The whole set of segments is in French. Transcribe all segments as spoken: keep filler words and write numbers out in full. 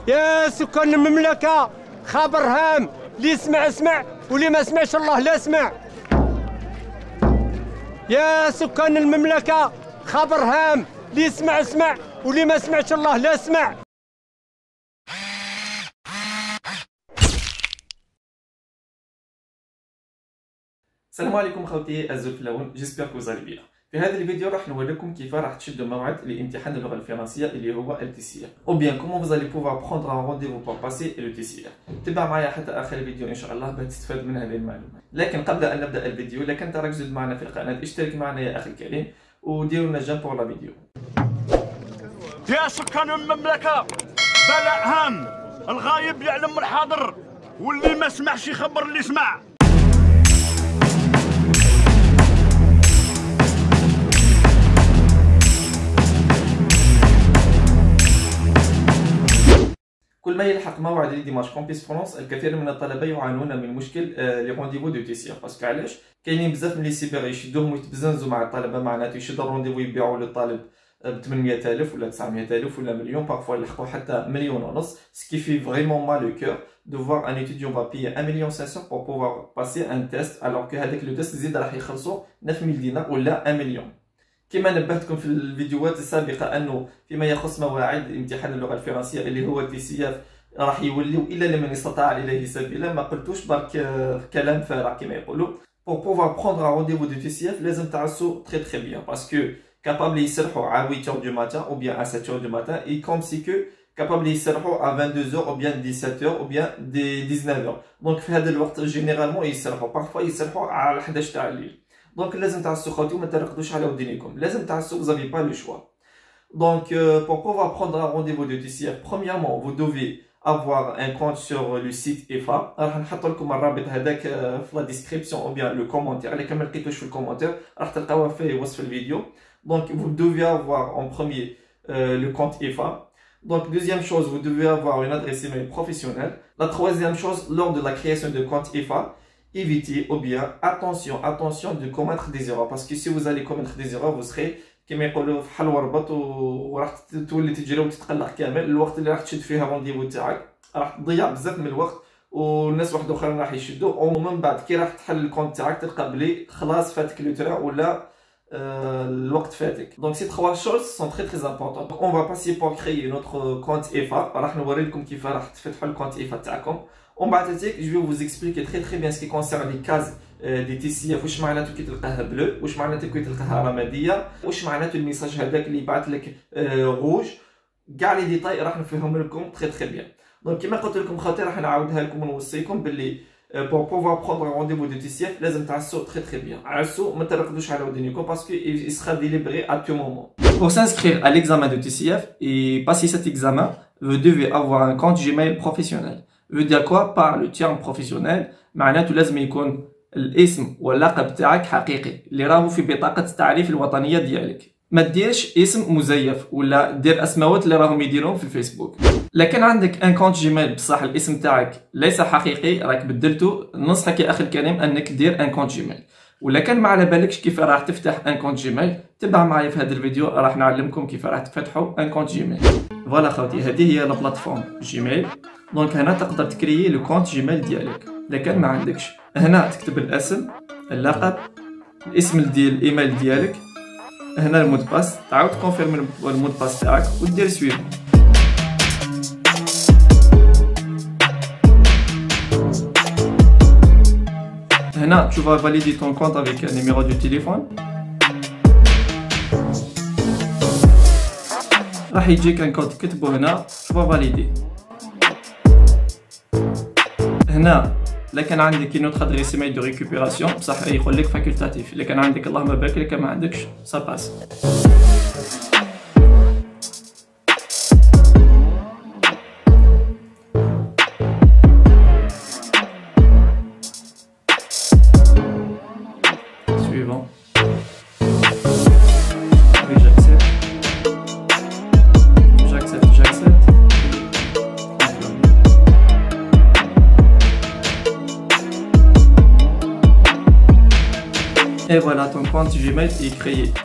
يا سكان المملكة خبر هام، اللي يسمع اسمع واللي ما سمعش الله لا سمع. يا سكان المملكة خبر هام، اللي يسمع اسمع واللي ما سمعش الله لا سمع. السلام عليكم خوتي الزفلاون، جيسبر كو زالي بيان. في هذا الفيديو راح نوريكم كيف راح تشدوا موعد لامتحان اللغه الفرنسيه اللي هو ال تي سي ار او بيان كومون vous allez pouvoir prendre un rendez-vous pour passer le تي سي ار. تبع معايا حتى اخر الفيديو ان شاء الله باش تستفاد من هذه المعلومات. لكن قبل ان نبدا الفيديو، اذا كنت راك جديد معنا في القناه اشترك معنا يا اخي الكريم وديروا لنا جيم بور لا فيديو. يا سكان المملكه بلاء هام، الغايب يعلم الحاضر واللي ما سمعش يخبر اللي سمع. كل ما يلحق موعد لي ديماش كومبيس فرونس، الكثير من الطلبه يعانون من مشكل لي رونديفو دو تي سي ار. باسكو علاش؟ كاينين بزاف من لي سيبر يشدوهم ويتبزنزوا مع الطلبه، معناتها يشدوا الرونديفو يبيعوا للطالب ب ثمانمية ألف ولا تسعمية ألف ولا مليون، بارفوا يلحقوا حتى مليون ونص. سكي في فريمون مال لو كور دو فوار ان étudiant va payer un million cinq cents pour pouvoir passer un test alors que هذاك لو تيست زيد راح يخلصوا تسعة آلاف دينار ولا واحد مليون. كما نبهتكم في الفيديوهات السابقه انه فيما يخص مواعيد امتحان اللغه الفرنسيه اللي هو التي سي اف راح يوليو الا لمن استطاع اليه سبيلا. ما قلتوش برك كلام فارغ كما يقولوا. pour pouvoir prendre un rendez-vous de تي سي اف لازم تعسوا très très bien parce que capable يسرحوا à huit heures du matin ou bien à sept heures du matin et comme si que capable يسرحوا à vingt-deux heures ou bien dix-sept heures ou bien dix-neuf heures. donc في هذا الوقت généralement يسرحوا parfois يسرحوا على حداش تاع الليل. donc لازم تعسوا خوتي وما ترقدوش على ودينيكم، لازم تعسوا. vous avez pas le choix. donc euh, pour pouvoir prendre un rendez-vous de تي سي اف premièrement vous devez avoir un compte sur le site اف ا. راح نحط لكم الرابط هذاك في لا ديسكريبسيون او بيان لو كومونتير، اللي كما لقيتوش في الكومونتير راح تلقاوها في وصف الفيديو. donc vous devez avoir en premier euh, le compte اف ا. donc deuxième chose, vous devez avoir une adresse email professionnelle. la troisième chose, lors de la création de compte اف ا, évitez ou bien attention attention de commettre des erreurs parce que si vous allez commettre des erreurs vous serez كما يقولوا في حل وربط وراح تولي تجري وتتقلق كامل. الوقت اللي راح تشد فيها الرونديفو تاعك راح تضيع بزاف من الوقت والناس واحد اخرين راح يشدوا، ومن بعد كي راح تحل الكونت تاعك تلقى بلي خلاص فاتك لو ترا ولا euh, الوقت فاتك. donc ces trois choses sont très très importantes. donc on va passer pour créer notre compte اف ا. راح نوري لكم كيف راح تفتحوا الكونت اف ا تاعكم. ومن بعد تاعك je vais vous expliquer très très bien ce qui concerne les cases دي تي سي اف. واش معناته كي تلقاها بلو، واش معناته كي تلقاها رماديه، واش معناته الميساج هذاك اللي يبعث لك روج. كاع لي ديتاي راح نفهم لكم تري تري بيان. دونك كما قلت لكم خواتي راح نعاودها لكم ونوصيكم باللي pour pouvoir prendre un rendez-vous de تي سي اف لازم تعسوا très très bien. عسوا ما ترقدوش على ودنيكم parce que il sera délivré à tout moment. Pour s'inscrire à l'examen de تي سي اف et passer cet examen, vous devez avoir un compte Gmail professionnel. veut dire quoi par le terme professionnel؟ معناته لازم يكون الاسم واللقب تاعك حقيقي اللي راهو في بطاقة التعريف الوطنية ديالك. ما ديرش اسم مزيف ولا دير اسماوات اللي راهم يديرون في الفيسبوك. لكن عندك ان كونت جيميل بصح الاسم تاعك ليس حقيقي راك بدلته، ننصحك يا اخي الكريم انك دير ان كونت جيميل. ولا كان ما على بالكش كيف راح تفتح ان كونت جيميل، تبع معايا في هذا الفيديو راح نعلمكم كيف راح تفتحوا ان كونت جيميل. فوالا خوتي هذه هي لا بلاتفورم جيميل. دونك هنا تقدر تكريي لو كونت جيميل ديالك. لكن ما عندكش، هنا تكتب الاسم، اللقب، الاسم ديال الايميل ديالك، هنا المود باس، تعاود تكونفيرمي المود باس تاعك ودير سويف. هنا tu vas valider ton compte avec un numéro de téléphone. راح يجيك ان كود تكتبه هنا tu vas valider. هنا الا كان عندك une autre adresse email de récupération بصح يقول لك فاكولتاتيف. الا كان عندك اللهم بارك، الا كان ما عندكش سا باس. suivant. oui j'accepte j'accepte j'accepte et voilà ton compte Gmail est créé.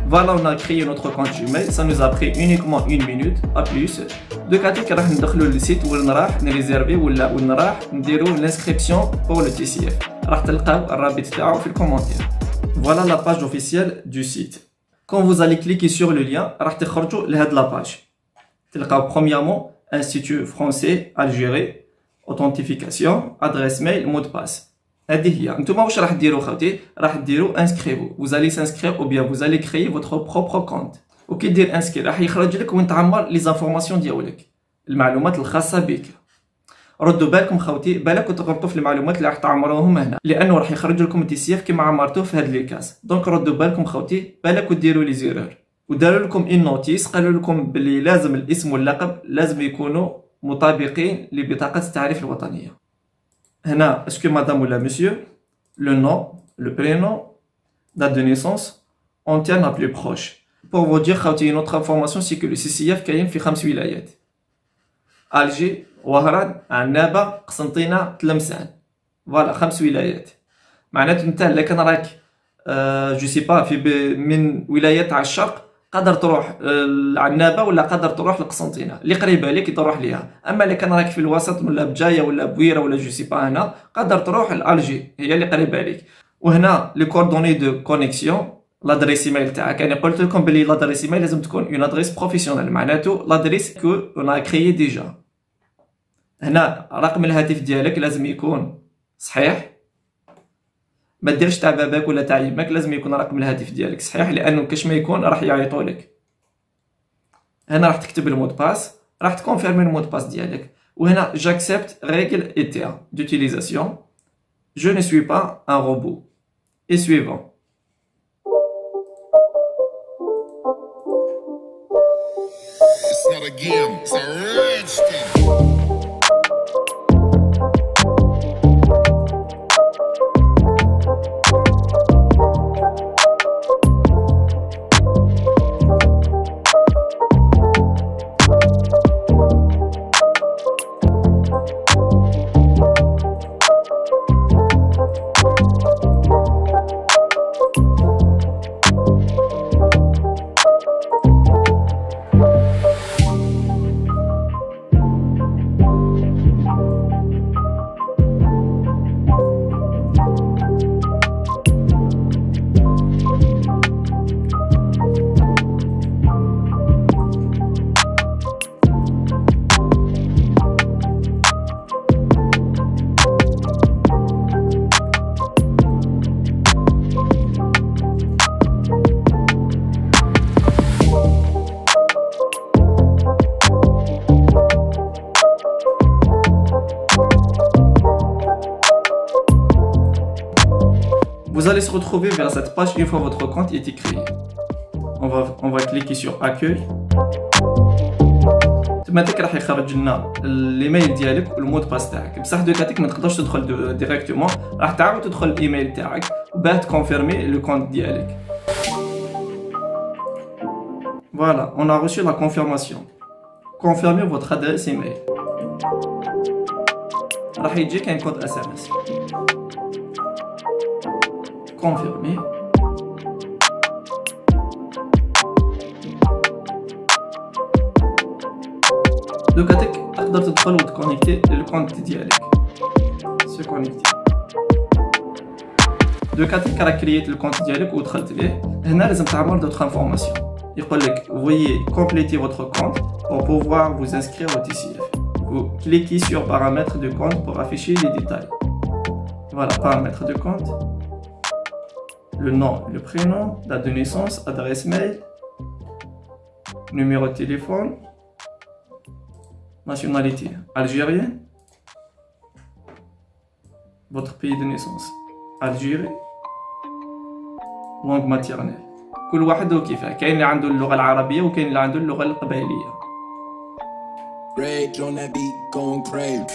Voilà, on a créé notre compte Gmail. Ça nous a pris uniquement une minute, pas plus. De côté, on va ندخلوا le site où on راح نريزيرفي ولا وين راح نديروا l'inscription pour le T C F. راح تلقاو الرابط تاعو في الكومنتير. Voilà la page officielle du site. Quand vous allez cliquer sur le lien, راح تخرجوا لهاد la page. تلقاو premièrement Institut français Algérie, authentification, adresse mail, mot de passe. هذه هي. نتوما واش راح ديروا خوتي؟ راح ديروا inscrivez. Vous allez s'inscrire ou bien vous allez créer votre propre compte. وكي دير inscrire راح يخرج لك وين تعمر لي زانفورماسيون ديالك، المعلومات الخاصه بك. ردوا بالكم خوتي، بالك تغلطوا في المعلومات اللي راح تعمروهم هنا، لانه راح يخرج لكم تي سي اف كيما عمرتوه في هاد لي كاس. دونك ردوا بالكم خوتي، بالك وديروا لي زيرور. وداروا لكم ان نوتيس، قالوا لكم بلي لازم الاسم واللقب لازم يكونوا مطابقين لبطاقه التعريف الوطنيه. هنا اسكو مدام ولا مسيو، لو نون، لو برينون، date de naissance، on tient la plus proche. Pour vous dire خوتي une autre information c'est que le C C F كاين في خمس ولايات: الجي، وهران، عنابه، قسنطينه، تلمسان. فوالا خمس ولايات. معناته انت الا كان راك أه جو سي با في من ولايات تاع الشرق قادر تروح لعنابه ولا قادر تروح لقسنطينه اللي قريبه لك تروح ليها. اما الا كان راك في الوسط ولا بجايه ولا بويره ولا جو سي با هنا قادر تروح لالجي هي اللي قريبه لك. وهنا لي كوردوني دو كونيكسيون، لادريس ايميل تاعك. يعني قلت لكم بلي لادريس ايميل لازم تكون اون ادريس بروفيسيونيل، معناته لادريس كو اون ا كريي ديجا. هنا رقم الهاتف ديالك لازم يكون صحيح، ما ديرش تاع باباك ولا تاع يماك، لازم يكون رقم الهاتف ديالك صحيح، لانه كاش ما يكون راح يعيطوا لك. هنا راح تكتب المود باس، راح تكونفيرمي المود باس ديالك. وهنا j'accepte règles et termes d'utilisation, je ne suis pas un robot et suivant. It's not a game, it's a rich thing. Vous allez se retrouver vers cette page une fois votre compte est créé. On va, on va cliquer sur accueil. تماتك راح يخرج لنا الايميل ديالك والمود باس تاعك. بصح دوكاتيك ما تقدرش تدخل ديريكتومون، راح تعاود تدخل الايميل تاعك باه تكونفيرمي لو كونت ديالك. Voilà, on a reçu la confirmation. Confirmez votre adresse email. راح يجيك un code S M S. Confirmer. دوكاتك تقدر تدخل وتكونيكتي للكونت ديالك. سي كونيكتي. دوكاتك راك كرييت الكونت ديالك ودخلت ليه. هنا لازم تعمل دوطخ انفورماسيون. يقول لك veuillez compléter votre compte pour pouvoir vous inscrire au T C F. Vous cliquez sur paramètres de compte pour afficher les détails. Voilà, paramètres de compte. Le nom, le prénom, date de naissance, adresse mail, numéro de téléphone, nationalité algérienne, votre pays de naissance, Algérie, langue maternelle. كل واحد وكيفاه، كاين اللي عنده اللغة العربية وكاين اللي عنده اللغة القبائلية. Rage on that beat, going crazy.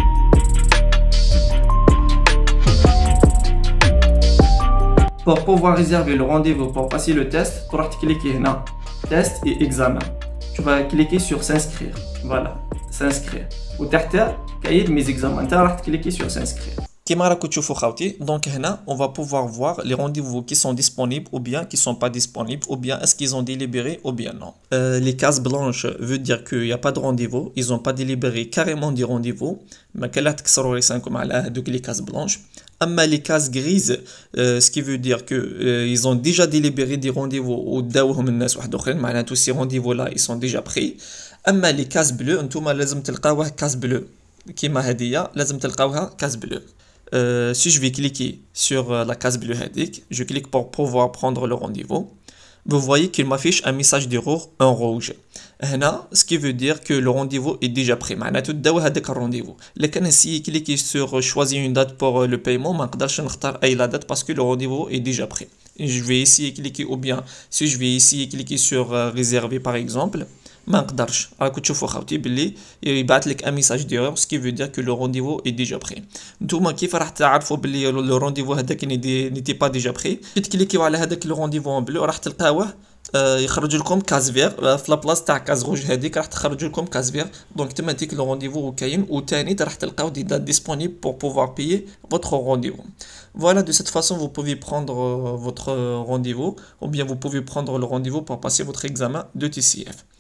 Pour pouvoir réserver le rendez-vous pour passer le test, tu vas cliquer ici, test et examen. Tu vas cliquer sur s'inscrire. Voilà, s'inscrire. Ou derrière, il y a mes examens. Tu vas cliquer sur s'inscrire. كيما راكم تشوفوا خاوتي دونك هنا on va pouvoir voir les rendez-vous qui sont disponibles ou bien qui sont pas disponibles ou bien est-ce qu'ils ont délibéré ou bien non. Euh, les cases blanches veut dire qu'il n'y a pas de rendez-vous, ils ont pas délibéré carrément des rendez-vous. ما كلا تكسروا راسكم على هذوك les cases blanches. أما les cases grises euh, ce qui veut dire que euh, ils ont déjà délibéré des rendez-vous وداوهم الناس واحد اخرين معناته ces rendez-vous là ils sont déjà pris. أما les cases bleues انتوما لازم تلقاوها cases bleues كيما هذيا لازم تلقاوها cases bleues. Euh, si je vais cliquer sur euh, la case bleue هذيك, je clique pour pouvoir prendre le rendez-vous. Vous voyez qu'il m'affiche un message d'erreur en rouge. هنا, ce qui veut dire que le rendez-vous est déjà pris. معناته داو هذاك الرنديفو. لكن si cliquer sur choisir une date pour le paiement, ما نقدرش نختار أي la date parce que le rendez-vous est déjà pris. Je vais essayer de cliquer ou bien si je vais essayer de cliquer sur euh, réserver par exemple. ما نقدرش راكم تشوفوا خاوتي باللي يبعث لك ان ميساج ديرور سكي فو دير كو لو رونديفو اي ديجا بري. نتوما كيف راح تعرفوا باللي لو رونديفو هذاك نيتي با ديجا بري؟ كي تكليكيو على هذاك لو رونديفو اون بلو راح تلقاوه يخرج لكم كاز فير في لابلاص تاع كاز روج هذيك راح تخرج لكم كاز فير. دونك تما ديك لو رونديفو كاين وثاني راح تلقاو دي دات ديسپونيبل pour pouvoir payer votre rendez-vous. Voilà, de cette façon vous pouvez prendre votre rendez-vous ou bien vous pouvez prendre le rendez-vous pour passer votre examen de T C F.